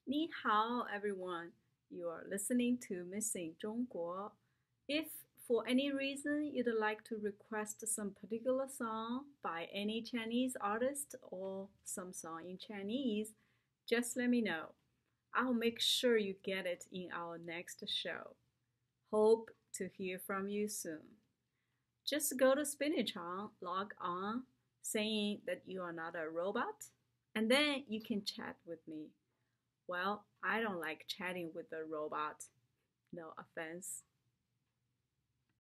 Ni hao, everyone. You are listening to Missing Zhongguo. If for any reason you'd like to request some particular song by any Chinese artist or some song in Chinese, just let me know. I'll make sure you get it in our next show. Hope to hear from you soon. Just go to Spinachang, log on, saying that you are not a robot, and then you can chat with me. Well, I don't like chatting with a robot. No offense.